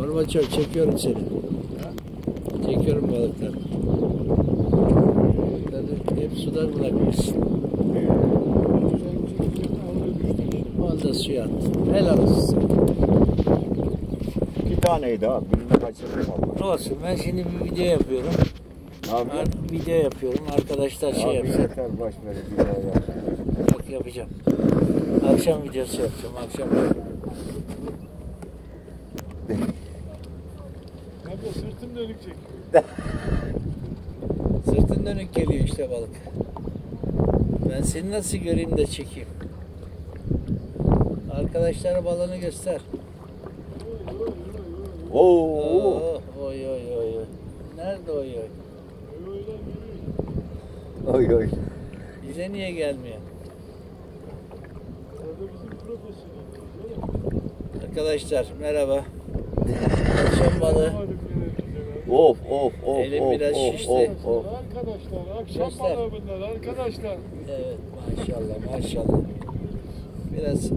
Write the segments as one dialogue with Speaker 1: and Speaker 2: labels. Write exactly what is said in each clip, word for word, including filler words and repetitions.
Speaker 1: Gorbaçov çekiyorum seni. Çekiyorum balıkları. Balıkları hep suda bırakmışsın. Onu da suya attın. Helal olsun.
Speaker 2: İki taneydi abi. Birini kaçırdım valla.
Speaker 1: Olsun, ben şimdi bir video yapıyorum.
Speaker 2: Abi.
Speaker 1: Ben video yapıyorum. Arkadaşlar şey
Speaker 2: Abi
Speaker 1: yapacak.
Speaker 2: yeter boş ver. Bir daha yap.
Speaker 1: Bak yapacağım. Akşam videosu yapacağım. Akşam.
Speaker 3: Abi sırtım dönük çek.
Speaker 1: Sırtın dönük geliyor işte balık. Ben seni nasıl göreyim de çekeyim. Arkadaşlara balığını göster.
Speaker 2: Oo.
Speaker 1: Oo, oy oy oy oy. Nerede oy oy?
Speaker 2: Oy oy.
Speaker 1: Bize niye gelmiyor?
Speaker 3: Orada bizim profesyonel.
Speaker 1: Arkadaşlar merhaba. Akşam balığı.
Speaker 2: Of of of
Speaker 1: Elim
Speaker 2: of
Speaker 1: biraz
Speaker 2: of
Speaker 1: şişti.
Speaker 2: of of.
Speaker 3: Arkadaşlar akşam
Speaker 1: Göster.
Speaker 3: balığı bunlar arkadaşlar.
Speaker 1: Evet maşallah maşallah. Biraz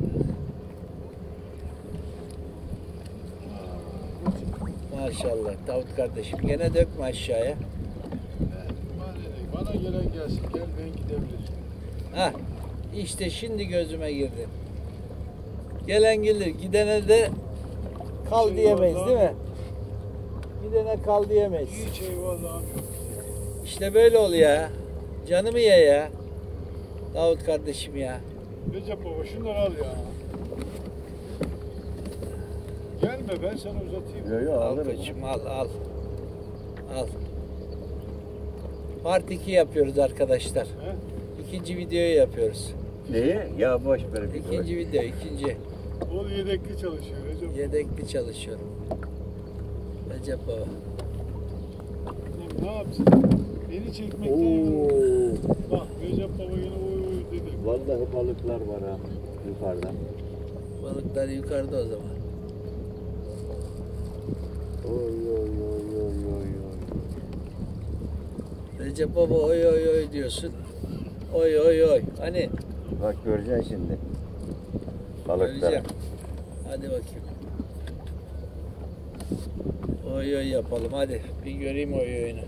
Speaker 1: maşallah Davut kardeşim gene dökme aşağıya.
Speaker 3: Bana gelen gelsin gel ben gidebilirim.
Speaker 1: Hah işte şimdi gözüme girdi. Gelen gelir gidene de kal
Speaker 3: Şey
Speaker 1: diyemeyiz
Speaker 3: var,
Speaker 1: değil mi? Gidene kal diyemeyiz.
Speaker 3: Hiç eyvallah abi.
Speaker 1: İşte böyle oluyor ya. Canımı ye ya. Davut kardeşim ya.
Speaker 3: Recep baba şunları al ya. Gelme ben sana uzatayım.
Speaker 2: Yo yo
Speaker 1: Al
Speaker 2: alırım.
Speaker 1: koçum al al. Al. Part iki yapıyoruz arkadaşlar.
Speaker 3: He?
Speaker 1: İkinci videoyu yapıyoruz.
Speaker 2: Neyi? Ya boş ver. bir
Speaker 1: İkinci video, ikinci.
Speaker 3: Oğul yedekli çalışıyor Recep.
Speaker 1: Yedekli çalışıyorum. Recep baba.
Speaker 3: Ulan ne yapsın? Beni çekmekten
Speaker 2: Oo.
Speaker 3: yoruldu. Bak Recep baba yine oy oy dedi.
Speaker 2: Vallahi balıklar var ha yukarıda.
Speaker 1: Balıklar yukarıda o zaman.
Speaker 2: Oy oy oy oy oy oy.
Speaker 1: Recep baba oy oy oy diyorsun. Oy oy oy. Hani
Speaker 2: Bak göreceksin şimdi. Balıkları.
Speaker 1: göreceğim. Hadi bakayım. Oy oy yapalım hadi. Bir göreyim oy oyunu.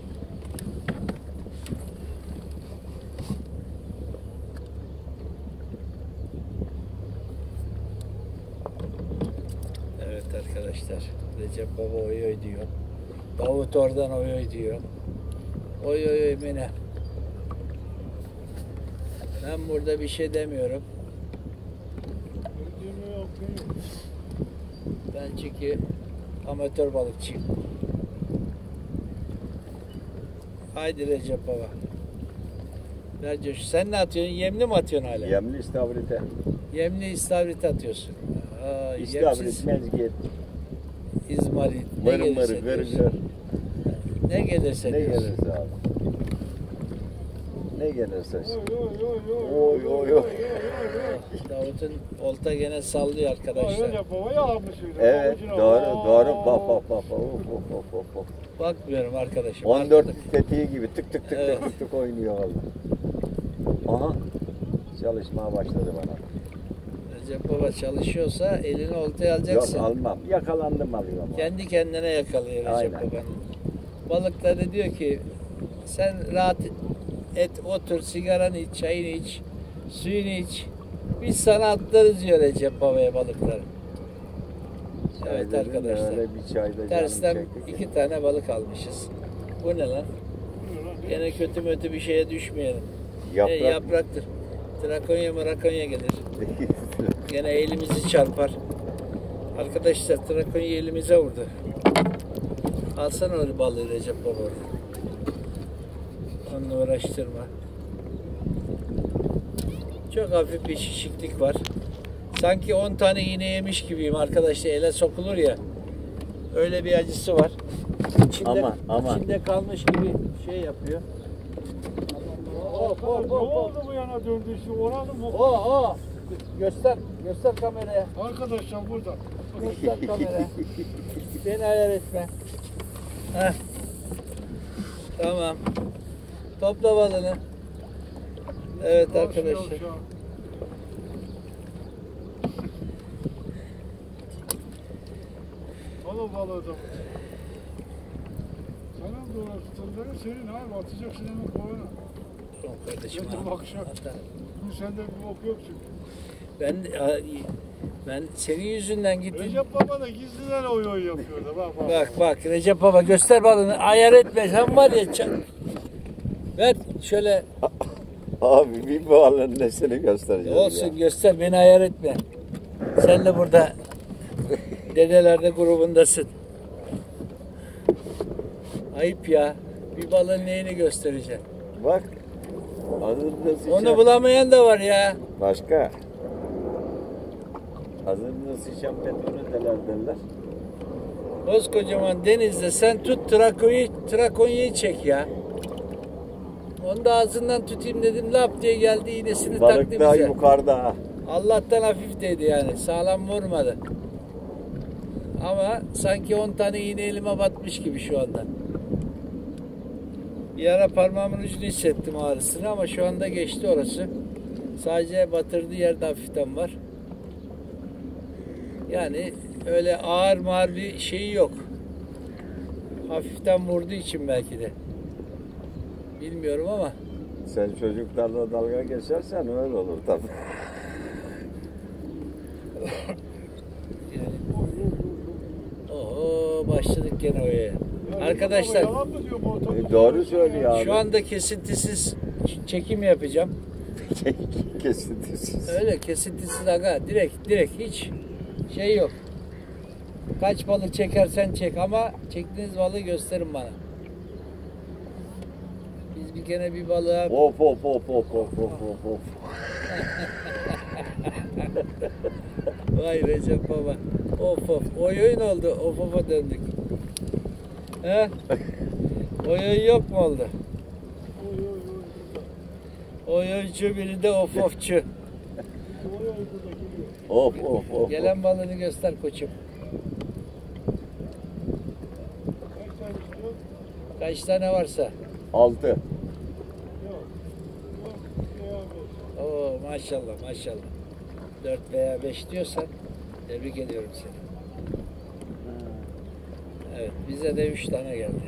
Speaker 1: Evet arkadaşlar. Recep baba oy oy diyor. Davut oradan oy oy diyor. Oy oy oy beni. Ben burada bir şey demiyorum.
Speaker 3: Öldüğümü yapayım.
Speaker 1: Ben çünkü amatör balıkçıyım. Haydi Recep baba. Ver coş. Sen ne atıyorsun? Yemli mi atıyorsun hala?
Speaker 2: Yemli istavrite.
Speaker 1: Yemli istavrit atıyorsun. Aa,
Speaker 2: İstavrit,
Speaker 1: yemsiz
Speaker 2: mezgit,
Speaker 1: izmarit. Ne
Speaker 2: mırı mırı,
Speaker 1: gelirse
Speaker 2: gır
Speaker 1: diyorsun.
Speaker 2: gır.
Speaker 1: Ne gelirse
Speaker 2: Ne
Speaker 1: diyorsun.
Speaker 2: gelirse abi. Ne gelirse.
Speaker 3: Oy oy oy oy.
Speaker 2: Oy oy oy.
Speaker 1: Davut'un olta gene sallıyor arkadaşlar.
Speaker 3: Recep baba yağmış öyle.
Speaker 2: Evet
Speaker 3: Avucuna.
Speaker 2: doğru
Speaker 3: Aa.
Speaker 2: doğru. Bak bak bak. Of of of of of.
Speaker 1: Bakmıyorum arkadaşım.
Speaker 2: on dört
Speaker 1: Arkada-
Speaker 2: tetiği gibi tık tık tık
Speaker 1: Evet.
Speaker 2: tık tık tık oynuyor valla. Aha. Çalışmaya başladı bana.
Speaker 1: Recep baba çalışıyorsa elini oltaya
Speaker 2: Yok
Speaker 1: alacaksın.
Speaker 2: almam. Yakalandım alıyorum. abi.
Speaker 1: Kendi kendine yakalıyor Recep
Speaker 2: Aynen.
Speaker 1: baba. Balıkları diyor ki sen rahat et, otur, sigaranı iç, çayını iç, suyunu iç. Biz sana atlarız diyor Recep babaya balıkları.
Speaker 2: Çay
Speaker 1: Evet
Speaker 2: dedim de
Speaker 1: arkadaşlar.
Speaker 2: öyle bir çayda canım
Speaker 1: Tersten
Speaker 2: çekti ki.
Speaker 1: iki tane balık almışız. Bu ne lan? Gene kötü mötü bir şeye düşmeyelim.
Speaker 2: Yaprak.
Speaker 1: E, yapraktır. Trakonya marakonya gelir. Gene elimizi çarpar. Arkadaşlar trakonya elimize vurdu. Alsana öyle balığı Recep baba orada. Onunla uğraştırma. Çok hafif bir şişiklik var. Sanki on tane iğne yemiş gibiyim arkadaşlar. Ele sokulur ya. Öyle bir acısı var. İçinde,
Speaker 2: Aman, aman.
Speaker 1: içinde kalmış gibi şey yapıyor. Hop hop
Speaker 3: Ne
Speaker 1: hop hop.
Speaker 3: oldu bu yana döndü şu oranı mı?
Speaker 1: O o. Göster. Göster kameraya.
Speaker 3: Arkadaşlar burada.
Speaker 1: Göster kameraya. Beni ayar etme. Heh. Tamam. Topla balını. Evet arkadaşlar.
Speaker 3: Bala bala adam. Sana doğru tutanları senin abi atacaksın hemen kovana.
Speaker 1: Tamam kardeşim.
Speaker 3: Götür
Speaker 1: ha.
Speaker 3: bakışa.
Speaker 1: Atarım.
Speaker 3: Bu sende bir bok yok çünkü.
Speaker 1: Ben ben senin yüzünden gittim.
Speaker 3: Recep Baba da gizliden oy oy yapıyordu. Bak bak.
Speaker 1: Bak bak Recep Baba göster balını. Ayar etme. Sen var ya. çak- Ver şöyle.
Speaker 2: Abi bir balın nesini göstereceğiz
Speaker 1: Olsun
Speaker 2: ya.
Speaker 1: göster. Beni ayar etme. Sen de burada dedelerde grubundasın. Ayıp ya. Bir balın neyini göstereceksin?
Speaker 2: Bak. Azında sıçan.
Speaker 1: Onu bulamayan da var ya.
Speaker 2: Başka. Azında sıçan petrolü deler derler.
Speaker 1: Koskocaman denizde sen tut Trako'yu, Trakonya'yı çek ya. Onu da ağzından tutayım dedim, lap diye geldi, iğnesini taktı
Speaker 2: Balık daha
Speaker 1: bize.
Speaker 2: yukarıda ha.
Speaker 1: Allah'tan hafif değdi yani, sağlam vurmadı. Ama sanki on tane iğne elime batmış gibi şu anda. Bir ara parmağımın ucunu hissettim ağrısını ama şu anda geçti orası. Sadece batırdığı yerde hafiften var. Yani öyle ağır mağır bir şeyi yok. Hafiften vurduğu için belki de. Bilmiyorum ama.
Speaker 2: Sen çocuklarla dalga geçersen öyle olur tabii.
Speaker 1: Yani. Oho başladık gene oya.
Speaker 3: Ya
Speaker 1: Arkadaşlar
Speaker 3: Baba yalan mı diyor bu otobüs?
Speaker 2: E, doğru söylüyor abi.
Speaker 1: şu anda kesintisiz ç- çekim yapacağım.
Speaker 2: Kesintisiz.
Speaker 1: Öyle kesintisiz aga, direkt direkt hiç şey yok. Kaç balık çekersen çek ama çektiğiniz balığı gösterin bana. Biz bir kere bir balığa
Speaker 2: Hop hop hop hop hop hop hop hop.
Speaker 1: vay Recep Baba. Of of. Oy oyun oldu. Of of'a döndük. He? Oy oy yok mu oldu?
Speaker 3: Oy oy oy burada.
Speaker 1: Oy oycu biri de of ofçu.
Speaker 3: Oy oy burada geliyor.
Speaker 2: Hop hop hop.
Speaker 1: Gelen balığını göster koçum.
Speaker 3: Kaç tane istiyor?
Speaker 1: Kaç tane varsa.
Speaker 2: Altı.
Speaker 3: Yok. Yok. Devam et.
Speaker 1: Oo maşallah maşallah. Dört veya beş diyorsan tebrik ediyorum seni. Evet bize de üç tane geldi.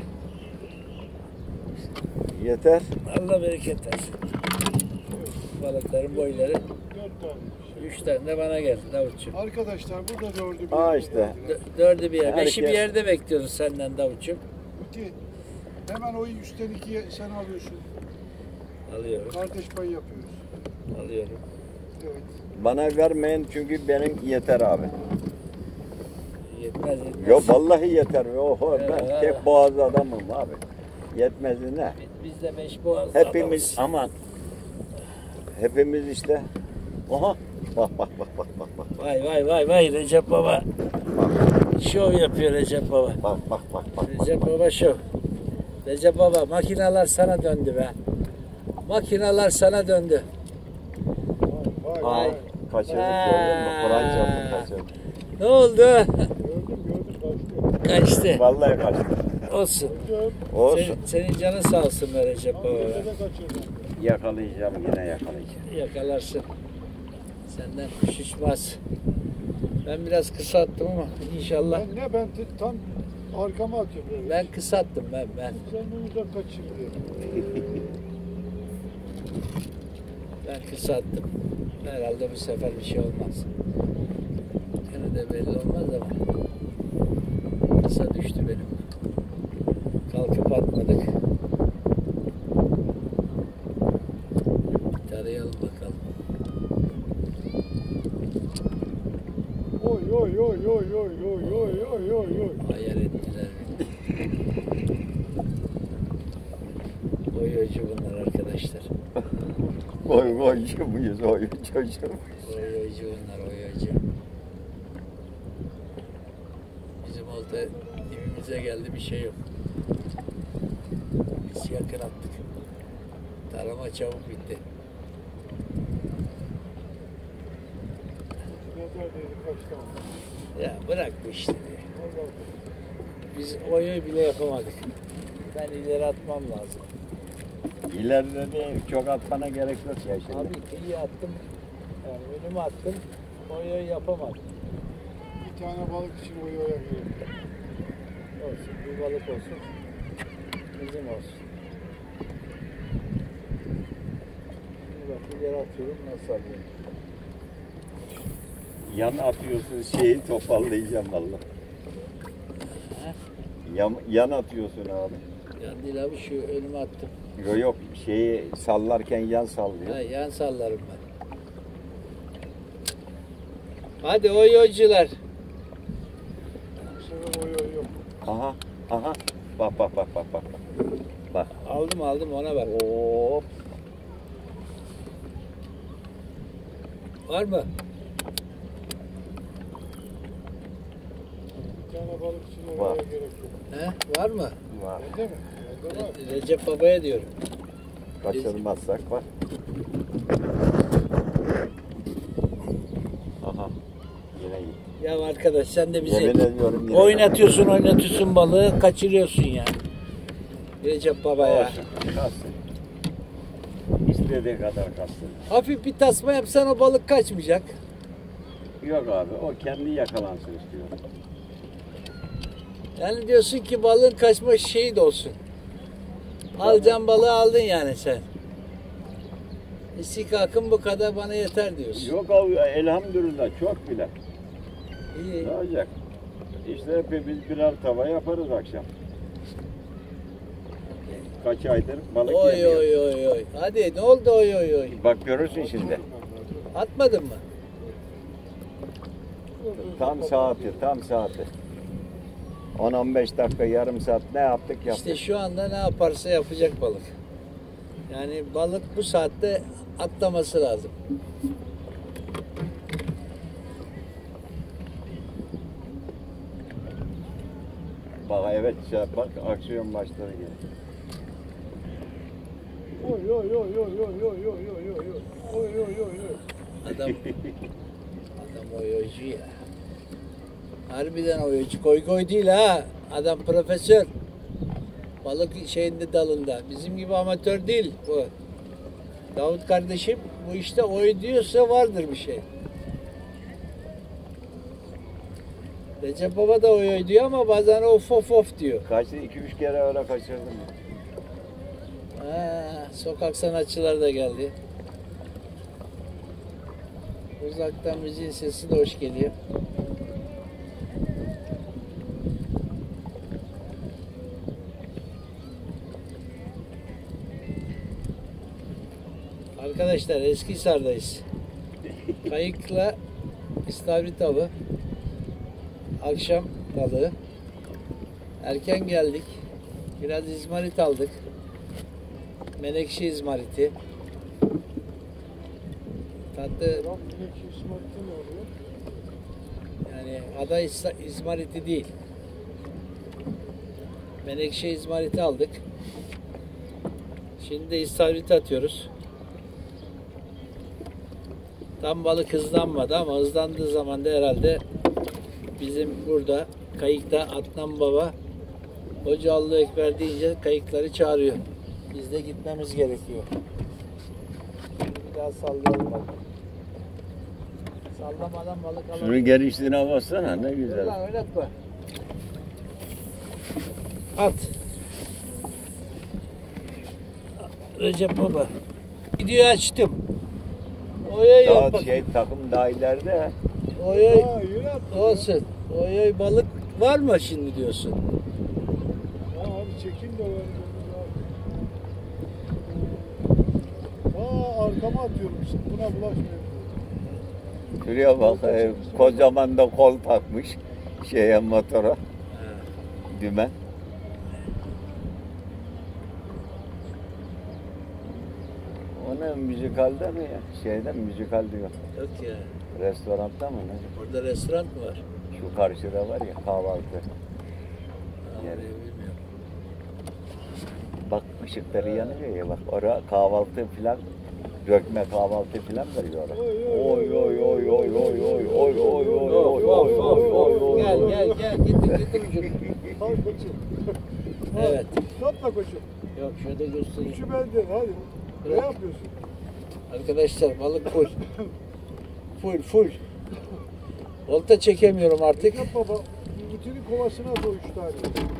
Speaker 2: Yeter.
Speaker 1: Allah bereket versin. Balıkların boyları.
Speaker 3: Dört tane.
Speaker 1: Üç tane de bana geldi Davutçum.
Speaker 3: Arkadaşlar burada dördü bir.
Speaker 2: Aa
Speaker 3: yerde
Speaker 2: işte.
Speaker 3: geldi.
Speaker 1: Dö- Dördü bir yer. Beşi bir
Speaker 2: Herkes-
Speaker 1: yerde bekliyoruz senden Davutçum.
Speaker 3: Öte. Hemen o üçten ikiye sen alıyorsun.
Speaker 1: Alıyorum.
Speaker 3: Kardeş payı yapıyoruz.
Speaker 1: Alıyorum.
Speaker 3: Evet.
Speaker 2: Bana vermeyin çünkü benim yeter abi.
Speaker 1: Yetmez yetmez.
Speaker 2: Yo vallahi yeter. Oho ben
Speaker 1: Evet.
Speaker 2: tek boğaz adamım abi. Yetmez ne?
Speaker 1: Biz de beş boğaz
Speaker 2: Hepimiz
Speaker 1: adamız.
Speaker 2: aman. Hepimiz işte. Oha. Bak bak bak bak bak bak.
Speaker 1: Vay vay vay vay Recep Baba. Şov yapıyor Recep Baba.
Speaker 2: Bak bak bak bak.
Speaker 1: Recep Baba şov. Recep Baba makineler sana döndü be. Makineler sana döndü.
Speaker 3: Vay vay.
Speaker 2: Ay
Speaker 3: vay.
Speaker 2: kaçırdık
Speaker 1: Aa.
Speaker 2: gördün mü? Kur'an çarptı kaçırdık.
Speaker 1: Ne oldu?
Speaker 3: Gördüm gördüm kaçtı.
Speaker 1: Kaçtı.
Speaker 2: Vallahi kaçtı.
Speaker 1: Olsun.
Speaker 3: Gördüm.
Speaker 2: Olsun.
Speaker 1: Senin, senin canın sağ olsun be Recep Baba.
Speaker 3: Ama
Speaker 1: be.
Speaker 3: de kaçırdım.
Speaker 2: Yakalayacağım yine yakalayacağım.
Speaker 1: Yakalarsın. Senden kuş uçmaz. Ben biraz kısa attım ama inşallah.
Speaker 3: Ben ne ben t- tam arkama atıyorum böyle.
Speaker 1: Ben kısa attım ben ben.
Speaker 3: Sen bunu da kaçırdın.
Speaker 1: Ben kısa attım. Herhalde bu sefer bir şey olmaz. Yine de belli olmaz ama kısa düştü benim. Kalkıp atmadık. Bir tarayalım bakalım.
Speaker 3: Oy oy oy oy oy oy oy oy oy oy.
Speaker 1: Ayar ettiler beni. Oyocu bunlar arkadaşlar.
Speaker 2: Koy koycu muyuz oy çocuğum.
Speaker 1: Oyocu bunlar oyocu. Bizim olta dibimize geldi bir şey yok. Biz yakın attık. Tarama çabuk bitti.
Speaker 3: Nazar değdi kaç tane.
Speaker 1: Ya bırak bu işleri.
Speaker 3: Allah
Speaker 1: Biz oyu bile yapamadık. Ben ileri atmam lazım.
Speaker 2: İleride de çok atmana gerek yok ya şimdi.
Speaker 1: Abi iyi attım. Yani önüme attım. Oyu yapamadım.
Speaker 3: Bir tane balık için oy oya gerek.
Speaker 1: Olsun, bir balık olsun. Bizim olsun. Şimdi bak ileri atıyorum, nasıl alıyorum?
Speaker 2: Yan atıyorsun şeyi toparlayacağım valla.
Speaker 1: He?
Speaker 2: Yan, yan atıyorsun abi.
Speaker 1: Yan değil abi, şu önüme attım.
Speaker 2: Yok yok şeyi sallarken yan sallıyor.
Speaker 1: Ha, yan sallarım ben. Hadi oyocular.
Speaker 3: Bu sefer oy oy yok.
Speaker 2: Aha aha bak bak bak bak bak. Bak.
Speaker 1: Aldım aldım, ona bak.
Speaker 2: Hop.
Speaker 1: Var mı?
Speaker 3: Bir tane balık için oy
Speaker 2: Var.
Speaker 3: oya gerek yok.
Speaker 1: He? Var mı?
Speaker 2: Var.
Speaker 3: Bende mi? Bende var.
Speaker 1: Recep Baba'ya diyorum.
Speaker 2: Kaçırmazsak var. Aha. Yine iyi.
Speaker 1: Ya arkadaş sen de bizi
Speaker 2: Yemin ediyorum yine.
Speaker 1: oynatıyorsun oynatıyorsun balığı, kaçırıyorsun ya. Recep Baba ya.
Speaker 2: Olsun, kalsın. İstediği kadar kalsın.
Speaker 1: Hafif bir tasma yapsan o balık kaçmayacak.
Speaker 2: Yok abi o kendi yakalansın istiyor.
Speaker 1: Yani diyorsun ki balığın kaçma şeyi de olsun. Alacağın balığı aldın yani sen. İstikakın bu kadar bana yeter diyorsun.
Speaker 2: Yok abi elhamdülillah çok bile.
Speaker 1: İyi.
Speaker 2: Ne olacak? İşte hepimiz birer tava yaparız akşam. Kaç aydır balık
Speaker 1: Oy
Speaker 2: yemiyor.
Speaker 1: oy oy oy. Hadi ne oldu oy oy oy.
Speaker 2: Bak görürsün şimdi.
Speaker 1: Atmadın mı?
Speaker 2: Tam saati, tam saati. on on beş dakika, yarım saat ne yaptık yaptık.
Speaker 1: İşte şu anda ne yaparsa yapacak balık. Yani balık bu saatte atlaması lazım.
Speaker 2: Bak evet şey bak aksiyon başladı yine.
Speaker 3: Oy oy oy oy oy oy oy oy oy oy. Oy oy oy oy.
Speaker 1: Adam adam oyuncu ya. Harbiden oyuncu. Koy koy değil ha. Adam profesör. Balık şeyinde dalında. Bizim gibi amatör değil bu. Davut kardeşim bu işte oy diyorsa vardır bir şey. Recep Baba da oy oy diyor ama bazen of of of diyor.
Speaker 2: Kaçtı? iki üç kere öyle kaçırdım.
Speaker 1: Ha, sokak sanatçıları da geldi. Uzaktan müziğin sesi de hoş geliyor. Arkadaşlar Eskihisar'dayız. Kayıkla istavrit avı. Akşam balığı. Erken geldik. Biraz izmarit aldık. Menekşe izmariti. Tatlı
Speaker 3: Lan bilek İsmail'de ne oluyor?
Speaker 1: yani ada İs- izmariti değil. Menekşe izmariti aldık. Şimdi de istavrit atıyoruz. Tam balık hızlanmadı ama hızlandığı zaman da herhalde bizim burada kayıkta Adnan Baba Hoca Allahu Ekber deyince kayıkları çağırıyor. Biz de gitmemiz gerekiyor. Bir daha sallayalım bak. Sallamadan balık alalım.
Speaker 2: Şunu genişliğine bassana ne
Speaker 1: Dur
Speaker 2: güzel.
Speaker 1: lan oynatma. At. Recep Baba. Videoyu açtım. Oy oy oy.
Speaker 2: Daha
Speaker 1: bak.
Speaker 2: şey takım daha ileride.
Speaker 1: Oy oy.
Speaker 3: Ha yine attı.
Speaker 1: Olsun. Oy oy balık var mı şimdi diyorsun?
Speaker 3: Ya abi çekin de ver. Aa arkama atıyorum. Buna bulaşmıyor.
Speaker 2: Şuraya bak e, kocaman da kol takmış şeye motora dümen. O ne müzikalde mi ya? Şeyde mi müzikal diyor.
Speaker 1: Yok ya.
Speaker 2: Restoranda mı ne?
Speaker 1: Orada restoran mı var?
Speaker 2: Şu karşıda var ya kahvaltı.
Speaker 1: Orayı
Speaker 2: Yani.
Speaker 1: bilmiyorum.
Speaker 2: Bak ışıkları yanıyor ya bak oraya kahvaltı filan dökme kahvaltı filan veriyor. Oy oy oy oy oy oy oy oy oy oy oy oy oy oy oy.
Speaker 1: Gel gel gel getir getir ucunu.
Speaker 3: Hadi koçum.
Speaker 1: Evet.
Speaker 3: Tatla koçum.
Speaker 1: Yok şurada göstereyim.
Speaker 3: Şu bende hadi. Ne
Speaker 1: Bırak.
Speaker 3: yapıyorsun?
Speaker 1: Arkadaşlar balık full. Full full. Olta çekemiyorum artık.
Speaker 3: Yap baba. Bütünün kovasına at o üç tane.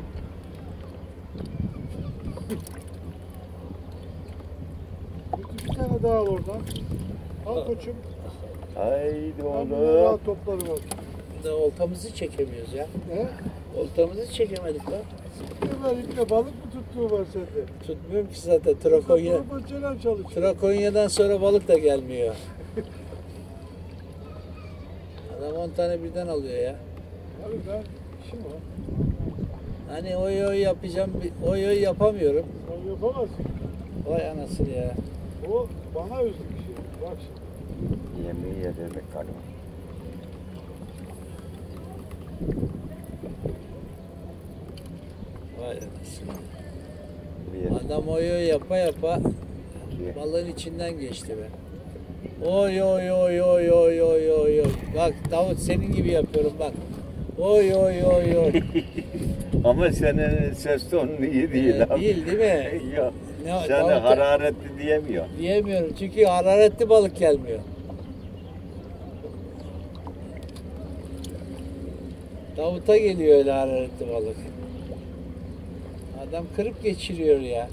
Speaker 3: Bütün bir tane daha al oradan. Al koçum.
Speaker 2: Haydi
Speaker 3: Ben bunları
Speaker 2: oğlum.
Speaker 3: rahat toplarım bak.
Speaker 1: Da oltamızı çekemiyoruz ya.
Speaker 3: He?
Speaker 1: Oltamızı çekemedik lan.
Speaker 3: Ömer iple balık mı tuttuğu var sende?
Speaker 1: Tutmuyorum ki zaten Trakonya.
Speaker 3: Trakonya çalışıyor.
Speaker 1: Trakonya'dan sonra balık da gelmiyor. Adam on tane birden alıyor ya.
Speaker 3: Abi ben işim var.
Speaker 1: Hani oy oy yapacağım, bir- oy oy yapamıyorum.
Speaker 3: Sen yapamazsın.
Speaker 1: Vay anasını ya.
Speaker 3: O bana özgü bir şey. Bak şimdi.
Speaker 2: Yemeği yedirdik galiba.
Speaker 1: Vay anasını.
Speaker 2: Bir,
Speaker 1: Adam oy oy yapa yapa
Speaker 2: iki.
Speaker 1: balığın içinden geçti be. Oy oy oy oy oy oy oy oy. Bak Davut senin gibi yapıyorum bak. Oy oy oy oy.
Speaker 2: Ama senin ses tonun iyi değil
Speaker 1: Ee,
Speaker 2: abi.
Speaker 1: değil değil mi?
Speaker 2: Yok.
Speaker 1: Ne-
Speaker 2: Sen
Speaker 1: Davut-
Speaker 2: hararetli diyemiyor.
Speaker 1: Diyemiyorum çünkü hararetli balık gelmiyor. Davut'a geliyor öyle hararetli balık. Adam kırıp geçiriyor ya.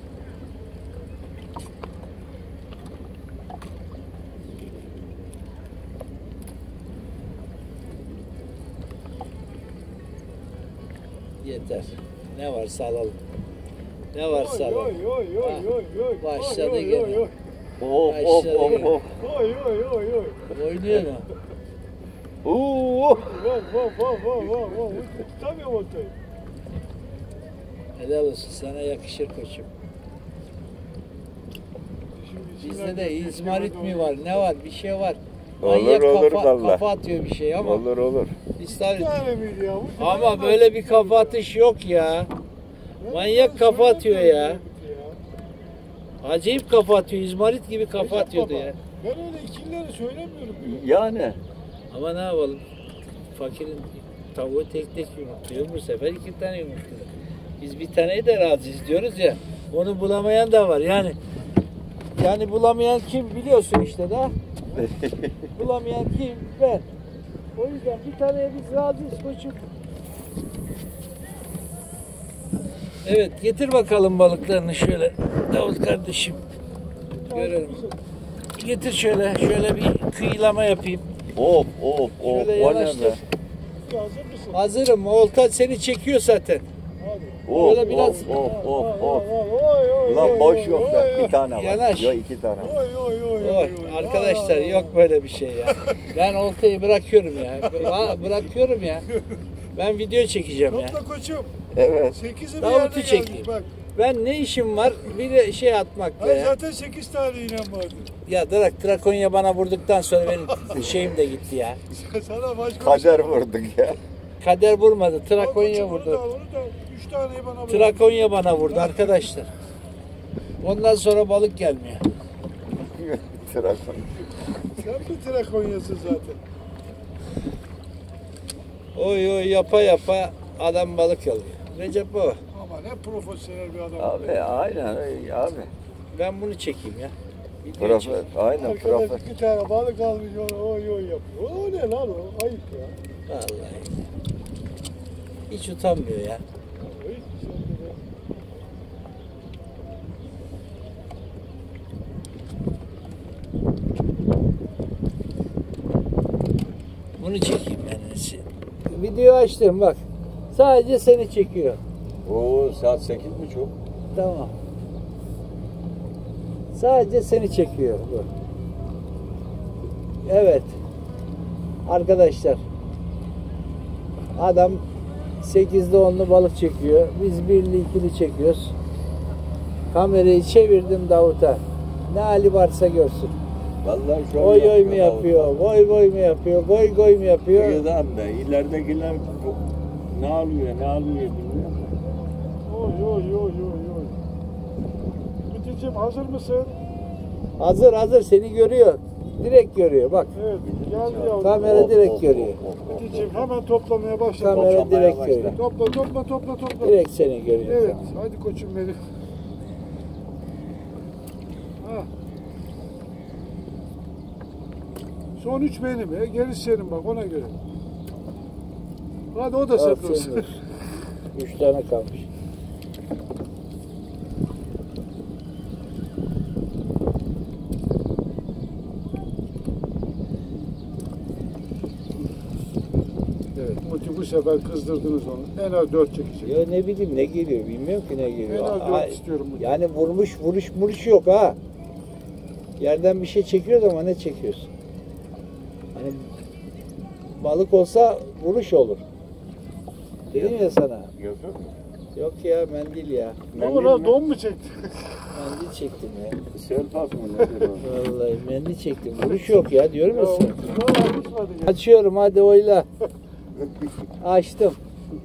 Speaker 1: Yeter. Ne varsa alalım. Ne varsa
Speaker 3: Oy
Speaker 1: alalım.
Speaker 3: oy oy oy
Speaker 1: Ha,
Speaker 3: oy oy.
Speaker 1: başladı
Speaker 3: Oy, oy,
Speaker 1: gene.
Speaker 3: oy, oy.
Speaker 2: Of
Speaker 1: Ay,
Speaker 2: of
Speaker 1: şöyle
Speaker 2: of
Speaker 1: gel.
Speaker 2: of.
Speaker 3: Oy oy oy oy.
Speaker 1: Oynuyor mu?
Speaker 2: Oo.
Speaker 3: Vah vah vah vah vah vah. Tutamıyorum ortayı.
Speaker 1: Helal olsun. Sana yakışır koçum.
Speaker 3: Şimdi
Speaker 1: Bizde
Speaker 3: içinden
Speaker 1: de
Speaker 3: geçti,
Speaker 1: izmarit
Speaker 3: içinden
Speaker 1: mi
Speaker 3: geçti.
Speaker 1: var? Ne var? Bir şey var.
Speaker 2: Olur,
Speaker 1: Manyak
Speaker 2: olur
Speaker 1: kafa,
Speaker 2: vallahi.
Speaker 1: kafa atıyor bir şey ama.
Speaker 2: Olur olur.
Speaker 1: Biz
Speaker 3: Bir
Speaker 1: tabii-
Speaker 3: tane miydi ya? Bu
Speaker 1: Ama
Speaker 3: tane
Speaker 1: böyle
Speaker 3: mi?
Speaker 1: bir kafa atış yok ya.
Speaker 3: Ben
Speaker 1: manyak
Speaker 3: sana
Speaker 1: kafa atıyor
Speaker 3: söylemiyorum
Speaker 1: ya. Acayip kafa atıyor. İzmarit gibi kafa
Speaker 3: Recep
Speaker 1: atıyordu
Speaker 3: baba,
Speaker 1: ya.
Speaker 3: Ben öyle ikilileri söylemiyorum.
Speaker 2: Yani.
Speaker 1: Ama ne yapalım? Fakirin tavuğu tek tek yumurtluyor. Bu sefer iki tane yumurtluyor. Biz bir taneyi de razıyız diyoruz ya. Onu bulamayan da var. Yani yani bulamayan kim biliyorsun işte da. Bulamayan kim? Ben. O yüzden bir taneye biz razıyız koçum. Evet getir bakalım balıklarını şöyle Davut kardeşim. Görelim. Getir şöyle şöyle bir kıyılama yapayım.
Speaker 2: Of of of.
Speaker 1: Şöyle
Speaker 2: O ne
Speaker 1: yanaştır.
Speaker 2: be?
Speaker 3: Hazır mısın?
Speaker 1: Hazırım. Olta seni çekiyor zaten.
Speaker 3: Hadi.
Speaker 2: Of
Speaker 1: Böyle biraz-
Speaker 2: of of of of.
Speaker 3: Oy oy
Speaker 2: Ulan
Speaker 3: oy,
Speaker 2: boş
Speaker 3: oy,
Speaker 2: yok
Speaker 3: oy,
Speaker 2: da
Speaker 3: oy.
Speaker 2: bir tane var.
Speaker 1: Yanaş.
Speaker 2: Yok iki tane var.
Speaker 3: Oy oy oy oy.
Speaker 1: Oy,
Speaker 3: oy.
Speaker 1: arkadaşlar
Speaker 3: Aa.
Speaker 1: yok böyle bir şey ya. Ben oltayı bırakıyorum ya. Aa, bırakıyorum ya. Ben video çekeceğim ya.
Speaker 3: Topla koçum.
Speaker 2: Evet.
Speaker 3: sekizi bir
Speaker 1: Davut'u
Speaker 3: yerde
Speaker 1: çekeyim.
Speaker 3: geldik bak.
Speaker 1: Ben ne işim var? Bir de şey atmakla
Speaker 3: Hayır,
Speaker 1: ya.
Speaker 3: zaten sekiz tane iğnem vardı.
Speaker 1: Ya Drak Trakonya bana vurduktan sonra benim şeyim de gitti ya.
Speaker 3: Sana başka
Speaker 2: Kader vurduk ya.
Speaker 1: Kader vurmadı.
Speaker 3: Al
Speaker 1: Trakonya
Speaker 3: koçum, onu da al,
Speaker 1: vurdu.
Speaker 3: onu da al. Üç taneyi bana bırak.
Speaker 1: Trakonya bana vurdu arkadaşlar. Ondan sonra balık gelmiyor.
Speaker 2: Trakon.
Speaker 3: Sen bir Trakonya'sın zaten.
Speaker 1: Oy oy yapa yapa adam balık alıyor. Recep o.
Speaker 3: Ama ne profesyonel bir adam.
Speaker 2: Abi aynen öyle abi.
Speaker 1: Ben bunu çekeyim ya. Video
Speaker 2: Profet,
Speaker 1: çekeyim.
Speaker 2: aynen
Speaker 3: Arkadaş
Speaker 2: profet.
Speaker 3: iki tane balık almış onu oy oy yapıyor. O ne lan o? Ayıp ya.
Speaker 1: Vallahi. Hiç utanmıyor ya.
Speaker 3: Hiç sen de-
Speaker 1: Bunu çekeyim yani. Video açtım bak. Sadece seni çekiyor.
Speaker 2: Oo saat sekiz buçuk.
Speaker 1: Tamam. Sadece seni çekiyor bu. Evet. Arkadaşlar. Adam sekizli onlu balık çekiyor. Biz birli ikili çekiyoruz. Kamerayı çevirdim Davut'a. Ne hali varsa görsün.
Speaker 2: Vallahi şöyle
Speaker 1: Oy oy mu
Speaker 2: yapıyor
Speaker 1: yapıyor? Boy boy mu yapıyor? Goy goy mu yapıyor?
Speaker 2: Kıyıdan da ileridekiler ne alıyor ne alıyor bilmiyorum.
Speaker 3: Oy oy oy oy oy. Müteciğim hazır mısın?
Speaker 1: Hazır hazır seni görüyor. Direkt görüyor bak.
Speaker 3: Evet geldi yavrum.
Speaker 1: Kamera direkt görüyor.
Speaker 3: Müteciğim hemen toplamaya başla.
Speaker 1: Kamera
Speaker 2: Toplamaya
Speaker 1: direkt
Speaker 2: başla.
Speaker 1: görüyor.
Speaker 3: Topla topla topla topla.
Speaker 1: Direkt seni görüyor.
Speaker 3: Evet hadi koçum benim. Ha. Son üç benim. E, gerisi senin bak ona göre. Hadi o da sen dursun.
Speaker 1: Üç tane kalmış.
Speaker 3: Evet, Muti bu sefer kızdırdınız onu. En az dört çekecek.
Speaker 1: Ya ne bileyim ne geliyor bilmiyorum ki ne geliyor.
Speaker 3: En az
Speaker 1: Ay,
Speaker 3: dört istiyorum Muti.
Speaker 1: yani vurmuş vuruş vuruş yok ha. Yerden bir şey çekiyoruz ama ne çekiyorsun? Hani balık olsa vuruş olur. Dedim ya sana.
Speaker 2: Yok yok.
Speaker 1: Yok ya mendil ya.
Speaker 3: Ne var lan, don mu çekti?
Speaker 1: Mendil çektim ya.
Speaker 2: Selpak mı nedir o?
Speaker 1: Vallahi mendil çektim. Vuruş yok ya diyorum ya
Speaker 3: Ya,
Speaker 1: sana.
Speaker 3: vallahi uçmadı ya.
Speaker 1: Açıyorum hadi oyla. Açtım.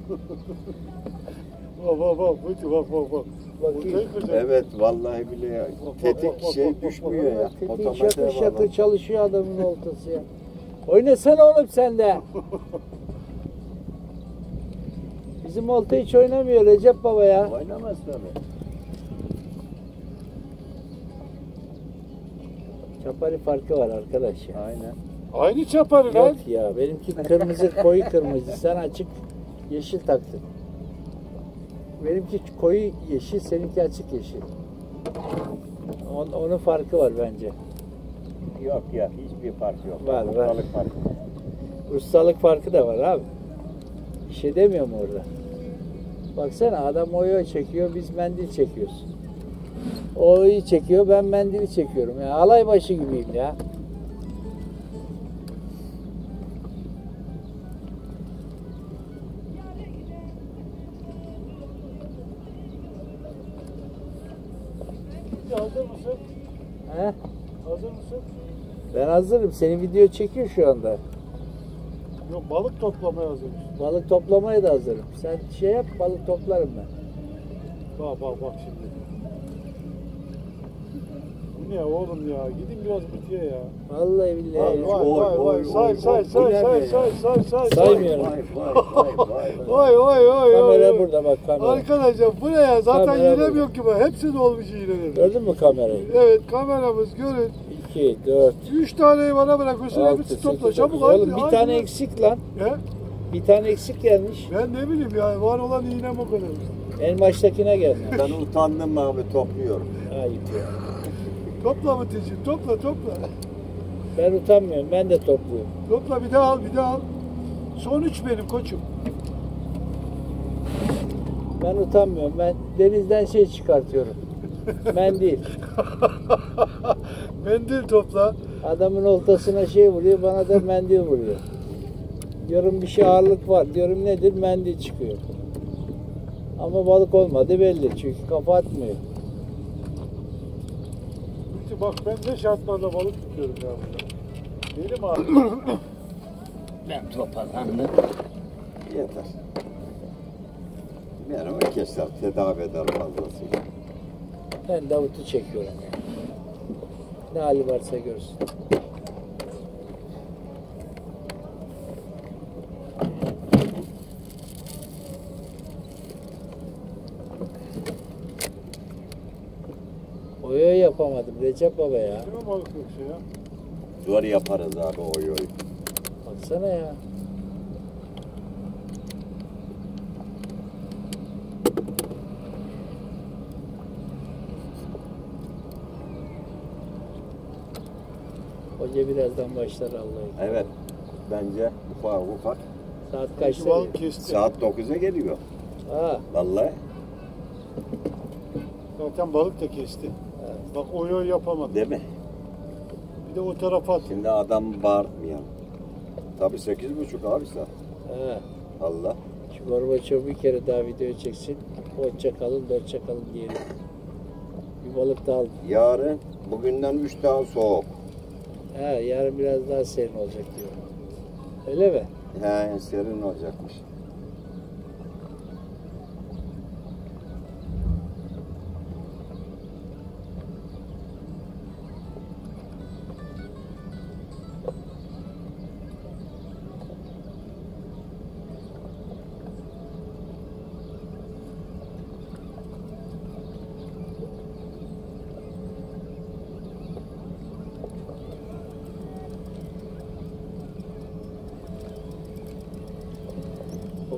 Speaker 3: Bak bak bak Muti bak bak bak.
Speaker 1: Bakayım.
Speaker 3: Ortayı kıracak.
Speaker 2: Evet vallahi bile ya.
Speaker 3: Bak, bak, bak,
Speaker 2: Tetik
Speaker 3: bak,
Speaker 2: şey
Speaker 3: bak, bak,
Speaker 2: düşmüyor
Speaker 3: bak.
Speaker 2: ya.
Speaker 1: Tetiği
Speaker 2: Otomatiğe
Speaker 1: şakır şakır
Speaker 2: bağlı.
Speaker 1: çalışıyor adamın oltası ya. Oynasana oğlum sen de. Bizim olta hiç oynamıyor Recep Baba ya.
Speaker 2: Oynamaz tabii.
Speaker 1: Çapari farkı var arkadaş ya.
Speaker 2: Aynen.
Speaker 3: Aynı çaparı lan.
Speaker 1: Yok ya benimki kırmızı koyu kırmızı sen açık yeşil taktın. Benimki koyu yeşil seninki açık yeşil. On, onun farkı var bence.
Speaker 2: Yok ya hiçbir fark yok.
Speaker 1: Var, var.
Speaker 2: Balık farkı.
Speaker 1: Ustalık farkı da var abi. Bir şey demiyor mu orada? Baksana adam oyu çekiyor biz mendil çekiyoruz. O oyu çekiyor ben mendili çekiyorum. Ya alay başı gibiyim ya.
Speaker 3: Hazır mısın?
Speaker 1: He?
Speaker 3: Hazır mısın?
Speaker 1: Ben hazırım. Senin video çekiyor şu anda.
Speaker 3: Yok, balık toplamaya hazır mısın?
Speaker 1: Balık toplamaya da hazırım. Sen şey yap balık toplarım ben.
Speaker 3: Bak bak bak şimdi. Bu ne oğlum ya? Gidin biraz bitiye ya.
Speaker 1: Vallahi billahi.
Speaker 3: Vay
Speaker 1: ya.
Speaker 3: vay
Speaker 2: Oy,
Speaker 3: vay vay.
Speaker 2: oy,
Speaker 3: Say
Speaker 2: oy,
Speaker 3: say
Speaker 2: oy.
Speaker 3: say
Speaker 2: Bu ne
Speaker 3: say
Speaker 2: be
Speaker 3: say say say.
Speaker 1: Saymıyorum.
Speaker 2: Vay vay vay vay.
Speaker 3: Oy oy oy
Speaker 1: Kamera
Speaker 3: oy.
Speaker 1: burada bak kamera.
Speaker 3: Arkadaşlar bu ne ya? Zaten
Speaker 1: Kamera
Speaker 3: iğnem
Speaker 1: burada.
Speaker 3: yok ki bu. Hepsi dolmuş iğneler.
Speaker 1: Gördün mü kamerayı?
Speaker 3: Evet, kameramız görün.
Speaker 1: iki, dört,
Speaker 3: Üç taneyi bana bırakıyorsun.
Speaker 1: altı,
Speaker 3: Hepsi
Speaker 1: sekiz,
Speaker 3: topla. Çabuk
Speaker 1: dokuz.
Speaker 3: hadi.
Speaker 1: Oğlum bir
Speaker 3: hadi
Speaker 1: tane
Speaker 3: lan.
Speaker 1: eksik lan.
Speaker 3: He?
Speaker 1: Bir tane eksik gelmiş.
Speaker 3: Ben ne bileyim ya. Var olan iğnem o kadar.
Speaker 1: En baştakine gelmiş.
Speaker 2: Ben utandım abi topluyorum.
Speaker 1: Ayıp ya.
Speaker 3: Topla Mıtıcığım. Topla topla.
Speaker 1: Ben utanmıyorum. Ben de topluyorum.
Speaker 3: Topla bir daha al bir daha al. Son üç benim koçum.
Speaker 1: Ben utanmıyorum. Ben denizden şey çıkartıyorum. Mendil.
Speaker 3: Mendil topla.
Speaker 1: Adamın oltasına şey vuruyor, bana da mendil vuruyor. Diyorum bir şey ağırlık var. Diyorum nedir? Mendil çıkıyor. Ama balık olmadı belli. Çünkü kafa atmıyor.
Speaker 3: Bitti bak ben ne şartlarla balık tutuyorum ya burada. Benim abi.
Speaker 1: Ben toparlandım.
Speaker 2: Yeter. Merhaba keser tedavi eder fazlasıyla.
Speaker 1: Ben Davut'u çekiyorum yani. Ne hali varsa görsün. Oyo yapamadım Recep Baba ya.
Speaker 3: Değil mi balık yoksa ya?
Speaker 2: Zor yaparız abi oy oy.
Speaker 1: Baksana ya. Hoca birazdan başlar Allah'ı.
Speaker 2: Evet. Bence ufak ufak.
Speaker 1: Saat
Speaker 3: Şu
Speaker 1: kaçta?
Speaker 3: balık kesti.
Speaker 2: Saat dokuza geliyor.
Speaker 1: Ha,
Speaker 2: Vallahi.
Speaker 3: Zaten balık da kesti. Bak oy oy yapamadı.
Speaker 2: Değil mi?
Speaker 3: Bir de o tarafa at.
Speaker 2: Şimdi adam bağırtmayan. Tabii sekiz buçuk abi saat.
Speaker 1: ha.
Speaker 2: Allah.
Speaker 1: Şu Gorbaçov bir kere daha video çeksin. Hoşça kalın, hoşça kalın diyelim. Bir balık da aldım.
Speaker 2: Yarın bugünden üç daha soğuk.
Speaker 1: Ha, yarın biraz daha serin olacak diyor. Öyle mi?
Speaker 2: He serin olacakmış.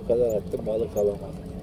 Speaker 1: kadar attım, balık alamadım.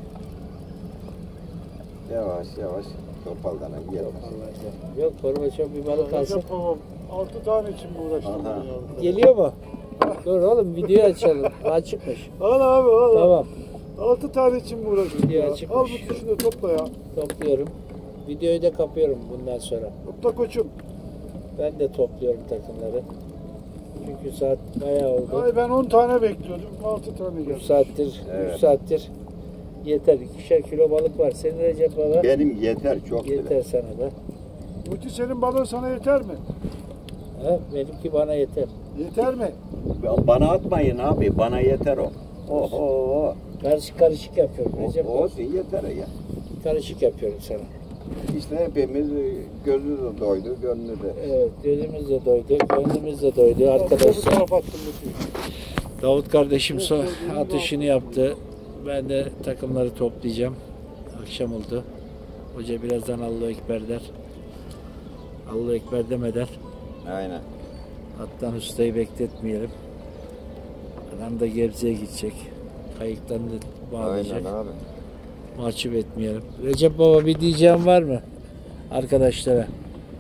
Speaker 2: Yavaş yavaş topaldan yeter.
Speaker 1: Yok, koruma çok bir balık alsın.
Speaker 3: Recep babam altı tane için mi uğraştın?
Speaker 2: Aha.
Speaker 3: ya?
Speaker 1: Geliyor mu? Dur oğlum, video açalım. Açıkmış.
Speaker 3: Al abi al.
Speaker 1: Tamam,
Speaker 3: Altı tane için mi uğraştın?
Speaker 1: Ya,
Speaker 3: ya?
Speaker 1: çıkmış.
Speaker 3: Al bu tuşunu topla ya.
Speaker 1: topluyorum. Videoyu da kapıyorum bundan sonra.
Speaker 3: Topla koçum.
Speaker 1: Ben de topluyorum takımları. Çünkü saat bayağı oldu.
Speaker 3: Ay ben on tane bekliyordum. altı tane
Speaker 1: üç
Speaker 3: geldi.
Speaker 1: saattir,
Speaker 2: Evet.
Speaker 1: üç saattir yeter. ikişer kilo balık var. Senin Recep Baba
Speaker 2: Benim yeter çok
Speaker 1: yeter
Speaker 2: bile.
Speaker 1: sana da.
Speaker 3: Muti senin balığın sana yeter mi?
Speaker 1: Ha, benimki bana yeter.
Speaker 3: Yeter mi?
Speaker 2: Bana atmayın abi bana yeter o. Oho.
Speaker 1: Karışık karışık yapıyorum Recep
Speaker 2: O,
Speaker 1: Baba.
Speaker 2: olsun yeter ya.
Speaker 1: Karışık yapıyorum sana.
Speaker 2: İşte hepimiz gözü de doydu, gönlü de.
Speaker 1: Evet, gözümüz de doydu, gönlümüz de doydu
Speaker 3: Bu
Speaker 1: arkadaşlar.
Speaker 3: tarafa attım Muti.
Speaker 1: Davut kardeşim so atışını yaptı. Ben de takımları toplayacağım. Akşam oldu. Hoca birazdan Allahu Ekber der. Allahu Ekber demeden
Speaker 2: Aynen.
Speaker 1: attan ustayı bekletmeyelim. Adam da Gebze'ye gidecek. Kayıklarını da bağlayacak.
Speaker 2: Aynen abi.
Speaker 1: Mahcup etmeyelim. Recep Baba, bir diyeceğim var mı arkadaşlara?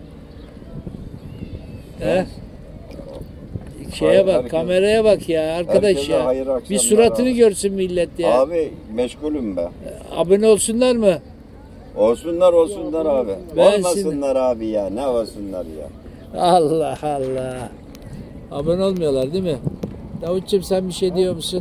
Speaker 1: He? Şeye
Speaker 2: Hayır,
Speaker 1: bak,
Speaker 2: herkes-
Speaker 1: kameraya bak ya arkadaş
Speaker 2: herkese
Speaker 1: ya.
Speaker 2: hayırlı
Speaker 1: Bir
Speaker 2: akşamlar
Speaker 1: suratını
Speaker 2: abi.
Speaker 1: görsün millet ya.
Speaker 2: Abi meşgulüm ben.
Speaker 1: Abone olsunlar mı?
Speaker 2: Olsunlar olsunlar abi.
Speaker 1: Ben
Speaker 2: Olmasınlar abi ya. Ne olsunlar ya.
Speaker 1: Allah Allah. Abone olmuyorlar değil mi? Davutçum, sen bir şey diyor musun?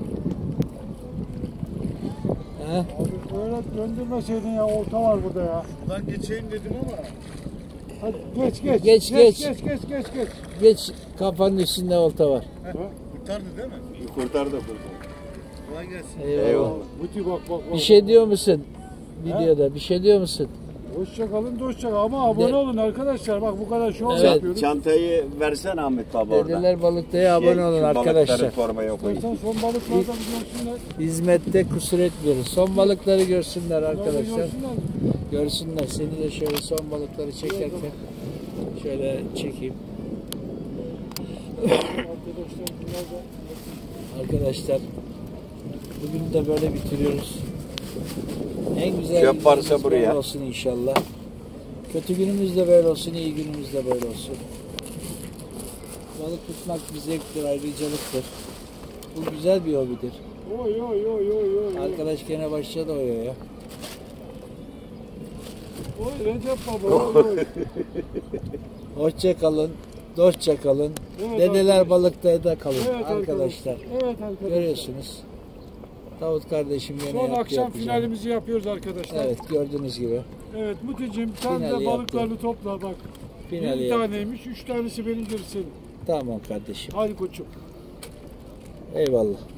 Speaker 1: He?
Speaker 3: Abi böyle döndürmeseydin ya, olta var burada ya. Ben geçeyim dedim ama. Hadi geç geç.
Speaker 1: Geç,
Speaker 3: geç.
Speaker 1: geç.
Speaker 3: Geç geç geç geç.
Speaker 1: Geç, kafanın üstünde olta var.
Speaker 3: Kurtardı değil mi?
Speaker 2: Kurtardı kurtardı.
Speaker 3: Kolay gelsin.
Speaker 1: Eyvallah.
Speaker 2: Eyvallah.
Speaker 3: Muti bak bak bak.
Speaker 1: Bir şey diyor musun? Videoda bir şey diyor musun?
Speaker 3: Hoşça kalın da hoşça kalın. Ama abone
Speaker 1: De-
Speaker 3: olun arkadaşlar. Bak bu kadar şov
Speaker 1: Evet.
Speaker 3: yapıyoruz.
Speaker 2: Çantayı versen Ahmet baba orada.
Speaker 1: Dediler balıktaya abone
Speaker 2: Şey,
Speaker 1: olun
Speaker 2: şu
Speaker 1: arkadaşlar.
Speaker 2: balıkları torbaya koy.
Speaker 3: İstersen son balıklardan görsünler.
Speaker 1: Hizmette kusur etmiyoruz. Son balıkları görsünler
Speaker 3: Bunları
Speaker 1: arkadaşlar.
Speaker 3: görsünler mi?
Speaker 1: Görsünler. Seni de şöyle son balıkları çekerken şöyle çekeyim.
Speaker 3: Arkadaşlar bunlar da
Speaker 1: Arkadaşlar, bugün de böyle bitiriyoruz. En güzel
Speaker 2: Çöp varsa
Speaker 1: günümüz böyle
Speaker 2: buraya.
Speaker 1: olsun inşallah. Kötü günümüz de böyle olsun, iyi günümüz de böyle olsun. Balık tutmak bir zevktir, ayrıcalıktır. Bu güzel bir hobidir.
Speaker 3: Oy oy oy oy oy.
Speaker 1: Arkadaş gene başladı oya.
Speaker 3: Oy Recep baba oy oy.
Speaker 1: Hoşça kalın, dostça kalın.
Speaker 3: Evet
Speaker 1: Dedeler
Speaker 3: arkadaşlar.
Speaker 1: balıkta da kalın
Speaker 3: Evet
Speaker 1: arkadaşlar.
Speaker 3: Evet arkadaşlar.
Speaker 1: Görüyorsunuz. Davut kardeşim gene
Speaker 3: Son
Speaker 1: yaptı,
Speaker 3: akşam
Speaker 1: yapacağını.
Speaker 3: finalimizi yapıyoruz arkadaşlar.
Speaker 1: Evet, gördüğünüz gibi.
Speaker 3: Evet Muti'cim sen
Speaker 1: Finali
Speaker 3: de balıklarını
Speaker 1: yaptı.
Speaker 3: topla bak.
Speaker 1: Finali
Speaker 3: Bir
Speaker 1: yaptı.
Speaker 3: taneymiş, üç tanesi benim gerisi senin.
Speaker 1: Tamam kardeşim.
Speaker 3: Hadi koçum.
Speaker 1: Eyvallah.